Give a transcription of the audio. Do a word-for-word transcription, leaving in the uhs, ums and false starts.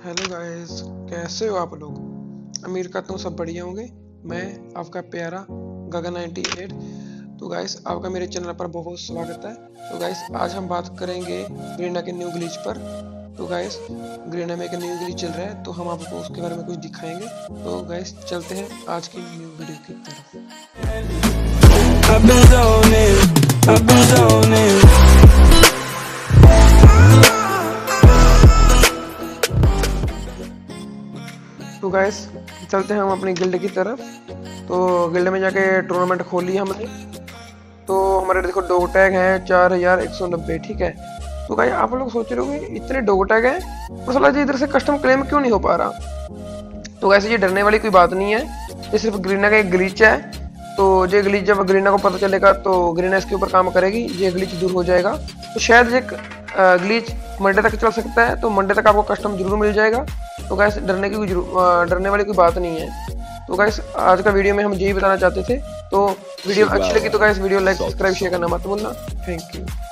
Hello guys, कैसे हो आप लोग। उम्मीद करता हूँ सब बढ़िया होंगे। मैं आपका प्यारा गगन नाइन्टी एट। तो गाइस, आपका मेरे चैनल पर बहुत स्वागत है। तो गाइस, आज हम बात करेंगे ग्रीना के न्यू ग्लिच पर। तो गाइस, ग्रीना में एक न्यू ग्लिच चल रहा है, तो हम आपको उसके बारे में कुछ दिखाएंगे। तो गाइस, चलते हैं आज की न्यू वीडियो की तरफ। I've been zoning, I've been zoning. तो गाइस, चलते हैं हम अपनी गिल्ड की तरफ। तो गिल्ड में जाके टूर्नामेंट खोली हमने। तो हमारे देखो डॉग टैग हैं चार हजार एक सौ नब्बे, ठीक है। तो गाइस, आप लोग सोच रहे होंगे इतने डॉग टैग हैं, तो साला जी इधर से कस्टम क्लेम क्यों नहीं हो पा रहा। तो गाइस, ये डरने वाली कोई बात नहीं है, ये सिर्फ ग्रीना का एक ग्लिच है। तो ये ग्लिच जब ग्रीना को पता चलेगा तो ग्रीना इसके ऊपर काम करेगी, ये ग्लिच दूर हो जाएगा। तो शायद ये ग्लिच मंडे तक चल सकता है, तो मंडे तक आपको कस्टम जरूर मिल जाएगा। तो गाइस, डरने की कोई डरने वाली कोई बात नहीं है। तो गाइस, आज का वीडियो में हम यही बताना चाहते थे। तो वीडियो अच्छी लगी तो guys video like subscribe share करना मत भूलना। Thank you.